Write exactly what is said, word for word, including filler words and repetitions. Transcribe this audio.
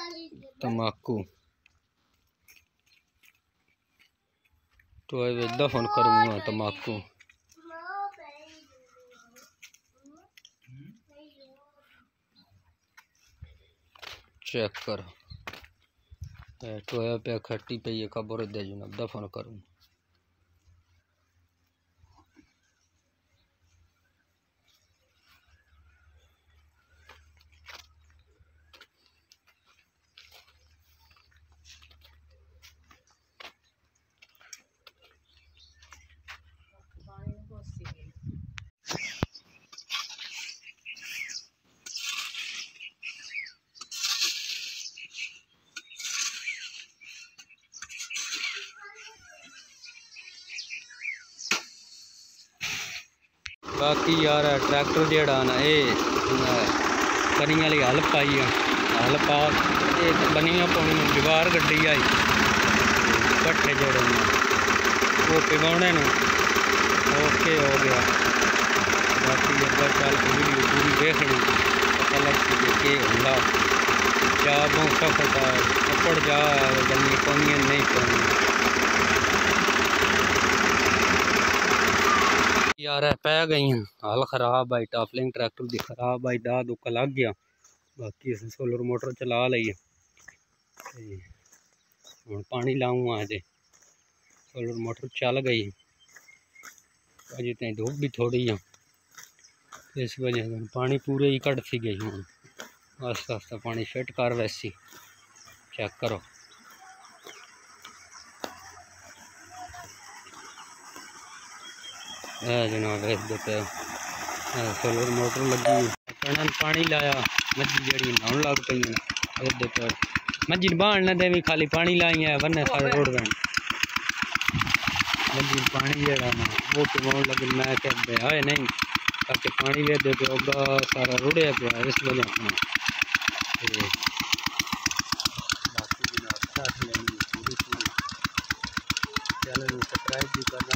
तम्बाकू तो दफन करूँगा तम्बाकू। चेक करो टोया पे खट्टी पे ये खबर दे जो दफन करूँ। बाकी यार ट्रैक्टर जड़ा ना ये बनी वाली हल पाई हल पा बनिया पानी दीवार गड्डी आई भट्ठे जड़े वो पिवाने ओके हो गया। बाकी अगर चल वीडियो पूरी देखनी पता लग के होगा जा बहुत सफर अपड़ जा बनी पानी नहीं पानी यार पै गई हाल खराब आई टाफलिंग ट्रैक्टर की खराब आई दा दुक्का लग गया। बाकी अस सोलर मोटर चला ली हूँ पानी लाऊँ अजे सोलर मोटर चल गई अजे तक धूप भी थोड़ी है इस वजह से पानी पूरे ही घट सी गई हूँ आस्ता आस्ता पानी फिट कर वैसी चेक करो। जनाब पे सोलर मोटर लगी कणन पानी लाया मज्जी जड़ी नहाउन लग पई इधर पे मज्जी बहान न देवी खाली पानी लाई है वन्ने सारे रोड पैन मज्जी पानी जड़ा ना वो पिवाउन लगी मैं क्या बेहाए नहीं ताकि पानी वे दे पे होगा सारा रुड़िया पे इस वजह से बाकी जनाब साथ लेनी पूरी पूरी चैनल सब्सक्राइब भी करना